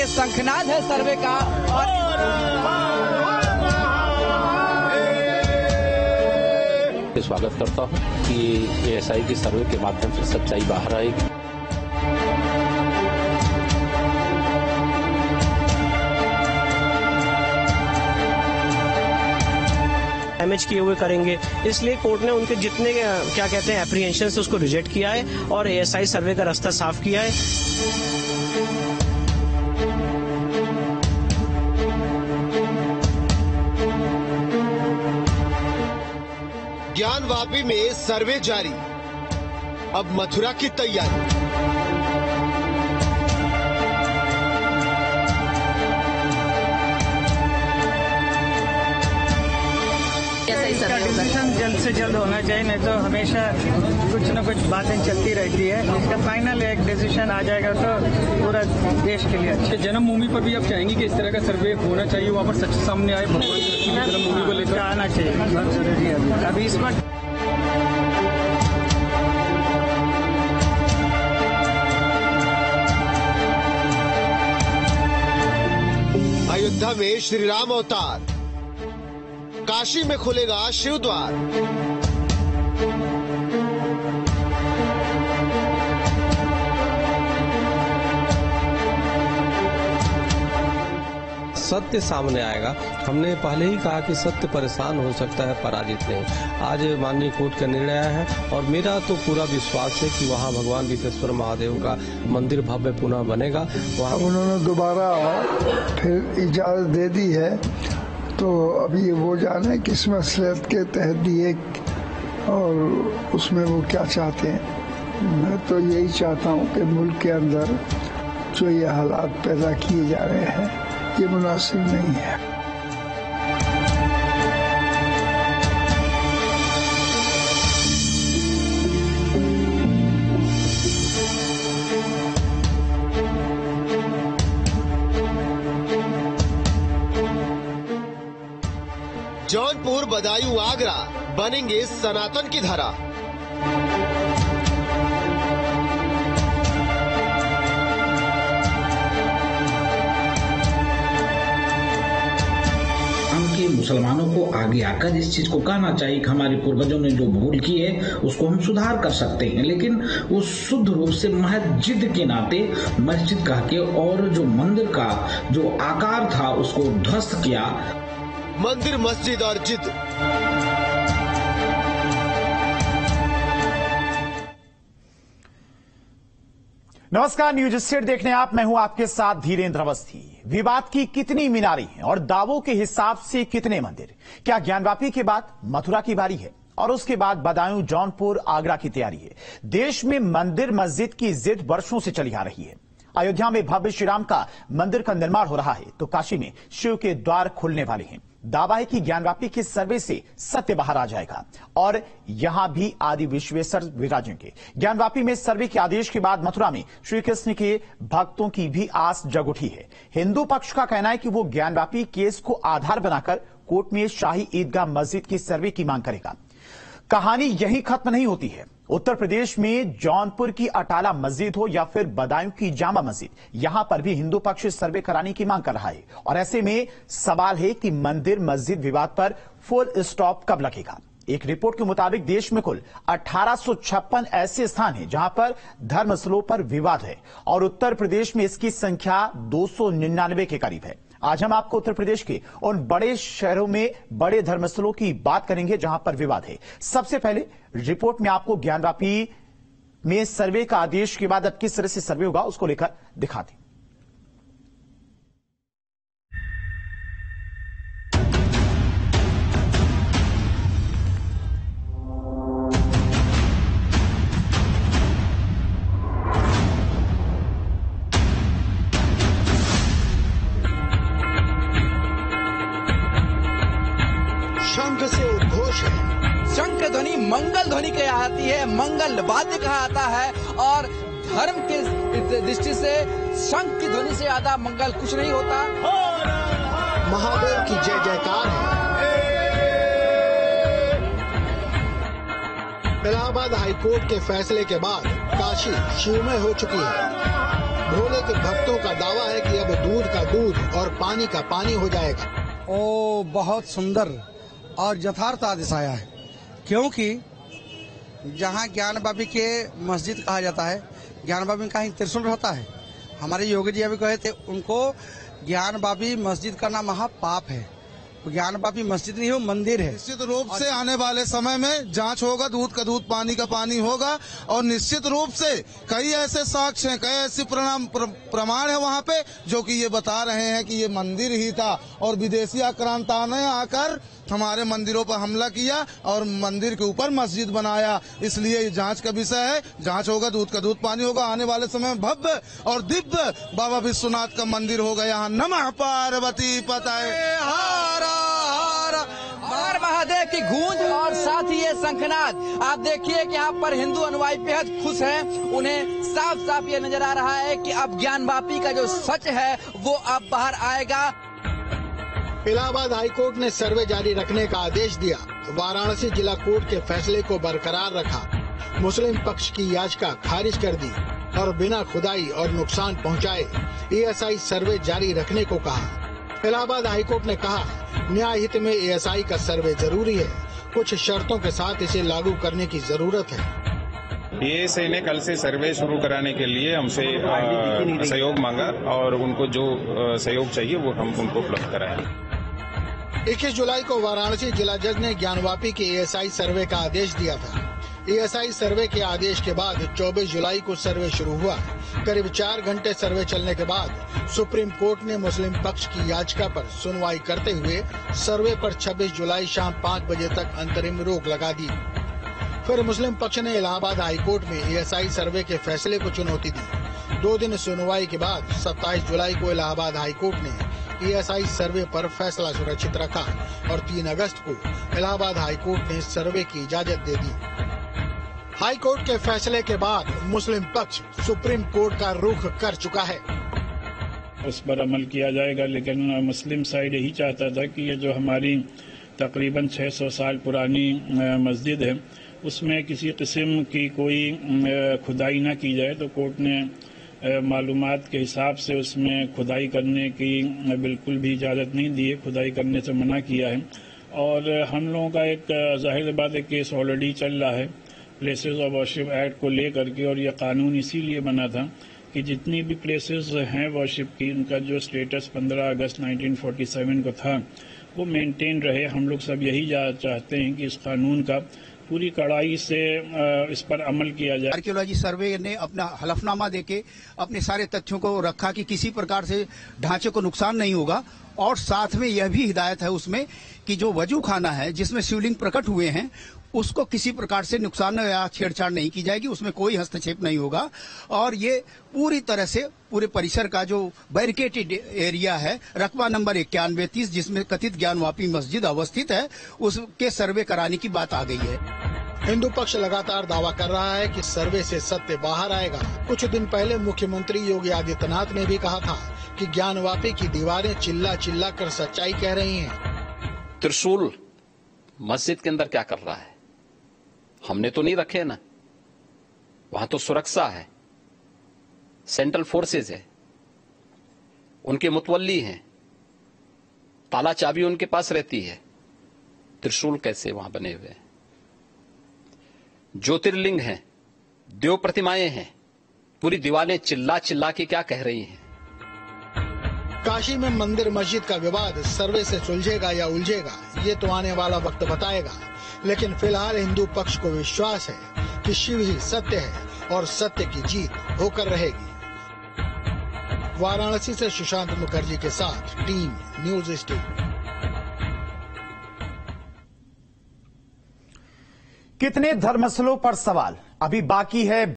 ये शंखनाद है सर्वे का। और स्वागत करता हूं कि एएसआई की सर्वे के माध्यम से सच्चाई बाहर आएगी। डैमेज किए हुए करेंगे, इसलिए कोर्ट ने उनके जितने क्या कहते हैं एप्रीहेंशन से उसको रिजेक्ट किया है और एएसआई सर्वे का रास्ता साफ किया है। ज्ञानवापी में सर्वे जारी, अब मथुरा की तैयारी। इसका डिसीजन जल्द से जल्द होना चाहिए, नहीं तो हमेशा कुछ न कुछ बातें चलती रहती है। इसका फाइनल एक डिसीजन आ जाएगा तो पूरा देश के लिए अच्छा। जन्मभूमि पर भी आप चाहेंगे कि इस तरह का सर्वे होना चाहिए, वहाँ पर सच सामने आए, भगवान की जन्मभूमि को लेकर आना चाहिए, बहुत जरूरी है अभी इस वक्त। अयोध्या में श्री राम अवतार, काशी में खुलेगा शिव द्वार। सत्य सामने आएगा। हमने पहले ही कहा कि सत्य परेशान हो सकता है, पराजित नहीं। आज माननीय कोर्ट का निर्णय है और मेरा तो पूरा विश्वास है कि वहाँ भगवान विश्वेश्वर महादेव का मंदिर भव्य पुनः बनेगा। वहाँ उन्होंने दोबारा फिर इजाजत दे दी है, तो अभी वो जाने किस मसलहत के तहत दिए और उसमें वो क्या चाहते हैं। मैं तो यही चाहता हूँ कि मुल्क के अंदर जो ये हालात पैदा किए जा रहे हैं ये मुनासिब नहीं है। जौनपुर, बदायूं, आगरा बनेंगे सनातन की धारा। मुसलमानों को आगे आकर इस चीज को कहना चाहिए कि हमारे पूर्वजों ने जो भूल की है उसको हम सुधार कर सकते हैं, लेकिन वो शुद्ध रूप से महजिद के नाते मस्जिद कह के और जो मंदिर का जो आकार था उसको ध्वस्त किया। मंदिर, मस्जिद और जिद। नमस्कार, न्यूज स्टेट देखने आप, मैं हूं आपके साथ धीरेन्द्र अवस्थी। विवाद की कितनी मीनारें हैं और दावों के हिसाब से कितने मंदिर? क्या ज्ञानवापी के बाद मथुरा की बारी है और उसके बाद बदायूं, जौनपुर, आगरा की तैयारी है। देश में मंदिर मस्जिद की जिद वर्षों से चली आ रही है। अयोध्या में भव्य श्री राम का मंदिर का निर्माण हो रहा है तो काशी में शिव के द्वार खुलने वाले हैं। दावा है कि ज्ञानवापी के सर्वे से सत्य बाहर आ जाएगा और यहां भी आदि विश्वेश्वर विराजेंगे। ज्ञानवापी में सर्वे के आदेश के बाद मथुरा में श्री कृष्ण के भक्तों की भी आस जग उठी है। हिंदू पक्ष का कहना है कि वो ज्ञानवापी केस को आधार बनाकर कोर्ट में शाही ईदगाह मस्जिद की सर्वे की मांग करेगा। कहानी यही खत्म नहीं होती है। उत्तर प्रदेश में जौनपुर की अटाला मस्जिद हो या फिर बदायूं की जामा मस्जिद, यहां पर भी हिंदू पक्ष सर्वे कराने की मांग कर रहा है और ऐसे में सवाल है कि मंदिर मस्जिद विवाद पर फुल स्टॉप कब लगेगा। एक रिपोर्ट के मुताबिक देश में कुल 1856 ऐसे स्थान हैं जहां पर धर्मस्थलों पर विवाद है और उत्तर प्रदेश में इसकी संख्या 299 के करीब है। आज हम आपको उत्तर प्रदेश के उन बड़े शहरों में बड़े धर्मस्थलों की बात करेंगे जहां पर विवाद है। सबसे पहले रिपोर्ट में आपको ज्ञानवापी में सर्वे का आदेश के बाद अब किस तरह से सर्वे होगा उसको लेकर दिखाते। शंख से उद्घोष है। शंख ध्वनि मंगल ध्वनि के आती है, मंगल वाद्य कहा आता है और धर्म के दृष्टि से शंख की ध्वनि से ज्यादा मंगल कुछ नहीं होता। महादेव की जय जयकार है। इलाहाबाद हाईकोर्ट के फैसले के बाद काशी शिवमय हो चुकी है। भोले के भक्तों का दावा है कि अब दूध का दूध और पानी का पानी हो जाएगा। ओ बहुत सुंदर और यथार्थ आदेश आया है, क्योंकि जहाँ ज्ञान बाबी के मस्जिद कहा जाता है, ज्ञान बाबी का ही त्रिशूल रहता है। हमारे योगी जी अभी कहे थे, उनको ज्ञान बाबी मस्जिद करना महापाप है। ज्ञान बाबी मस्जिद नहीं हो, मंदिर है। निश्चित रूप से आने वाले समय में जांच होगा, दूध का दूध पानी का पानी होगा, और निश्चित रूप से कई ऐसे साक्ष्य हैं, कई ऐसे प्रमाण है वहाँ पे जो कि ये बता रहे हैं कि ये मंदिर ही था और विदेशी आक्रांताओं ने आकर हमारे मंदिरों पर हमला किया और मंदिर के ऊपर मस्जिद बनाया। इसलिए ये जांच का विषय है, जांच होगा, दूध का दूध पानी होगा। आने वाले समय में भव्य और दिव्य बाबा विश्वनाथ का मंदिर होगा यहाँ। नमः पार्वती पतये हर महादेव की गूंज और साथ ही ये शंखनाद। आप देखिए कि यहाँ पर हिंदू अनुयायी बेहद खुश हैं। उन्हें साफ साफ ये नजर आ रहा है कि अब ज्ञानवापी का जो सच है वो अब बाहर आएगा। इलाहाबाद हाईकोर्ट ने सर्वे जारी रखने का आदेश दिया। वाराणसी जिला कोर्ट के फैसले को बरकरार रखा। मुस्लिम पक्ष की याचिका खारिज कर दी और बिना खुदाई और नुकसान पहुंचाए एएसआई सर्वे जारी रखने को कहा। इलाहाबाद हाईकोर्ट ने कहा, न्याय हित में एएसआई का सर्वे जरूरी है, कुछ शर्तों के साथ इसे लागू करने की जरूरत है। एएसआई ने कल से सर्वे शुरू कराने के लिए हमसे सहयोग मांगा और उनको जो सहयोग चाहिए वो हम उनको उपलब्ध कराएं। 21 जुलाई को वाराणसी जिला जज ने ज्ञानवापी के एएसआई सर्वे का आदेश दिया था। एएसआई सर्वे के आदेश के बाद 24 जुलाई को सर्वे शुरू हुआ। करीब 4 घंटे सर्वे चलने के बाद सुप्रीम कोर्ट ने मुस्लिम पक्ष की याचिका पर सुनवाई करते हुए सर्वे पर 26 जुलाई शाम 5 बजे तक अंतरिम रोक लगा दी। फिर मुस्लिम पक्ष ने इलाहाबाद हाईकोर्ट में एएसआई सर्वे के फैसले को चुनौती दी। 2 दिन सुनवाई के बाद 27 जुलाई को इलाहाबाद हाईकोर्ट ने एएसआई सर्वे पर फैसला सुरक्षित रखा और 3 अगस्त को इलाहाबाद हाईकोर्ट ने सर्वे की इजाजत दे दी। हाईकोर्ट के फैसले के बाद मुस्लिम पक्ष सुप्रीम कोर्ट का रुख कर चुका है। उस पर अमल किया जाएगा, लेकिन मुस्लिम साइड यही चाहता था कि ये जो हमारी तकरीबन 600 साल पुरानी मस्जिद है उसमें किसी किस्म की कोई खुदाई न की जाए। तो कोर्ट ने मालूमात के हिसाब से उसमें खुदाई करने की बिल्कुल भी इजाज़त नहीं दी है, खुदाई करने से मना किया है। और हम लोगों का एक जाहिर बात है केस ऑलरेडी चल रहा है प्लेसेस ऑफ वर्शिप एक्ट को लेकर के, और यह कानून इसीलिए बना था कि जितनी भी प्लेसेस हैं वर्शिप की उनका जो स्टेटस 15 अगस्त 1947 को था वो मेंटेन रहे। हम लोग सब यही चाहते हैं कि इस कानून का पूरी कड़ाई से इस पर अमल किया जाए। आर्कियोलॉजी सर्वे ने अपना हलफनामा देके अपने सारे तथ्यों को रखा कि किसी प्रकार से ढांचे को नुकसान नहीं होगा, और साथ में यह भी हिदायत है उसमें कि जो वजू खाना है जिसमें शिवलिंग प्रकट हुए हैं उसको किसी प्रकार से नुकसान या छेड़छाड़ नहीं की जाएगी, उसमें कोई हस्तक्षेप नहीं होगा। और ये पूरी तरह से पूरे परिसर का जो बैरिकेटेड एरिया है रकबा नंबर 9130 जिसमें कथित ज्ञानवापी मस्जिद अवस्थित है उसके सर्वे कराने की बात आ गई है। हिंदू पक्ष लगातार दावा कर रहा है कि सर्वे से सत्य बाहर आएगा। कुछ दिन पहले मुख्यमंत्री योगी आदित्यनाथ ने भी कहा था कि ज्ञानवापी की दीवारें चिल्ला चिल्ला कर सच्चाई कह रही हैं। त्रिशूल मस्जिद के अंदर क्या कर रहा है? हमने तो नहीं रखे ना, वहां तो सुरक्षा है, सेंट्रल फोर्सेज है, उनके मुतवल्ली हैं, ताला चाबी उनके पास रहती है। त्रिशूल कैसे वहां बने हुए हैं? ज्योतिर्लिंग हैं, देव प्रतिमाएं हैं, पूरी दीवारें चिल्ला चिल्ला के क्या कह रही हैं? काशी में मंदिर मस्जिद का विवाद सर्वे से सुलझेगा या उलझेगा ये तो आने वाला वक्त बताएगा, लेकिन फिलहाल हिंदू पक्ष को विश्वास है कि शिव ही सत्य है और सत्य की जीत होकर रहेगी। वाराणसी से सुशांत मुखर्जी के साथ टीम न्यूज 18। कितने धर्मस्थलों पर सवाल अभी बाकी है।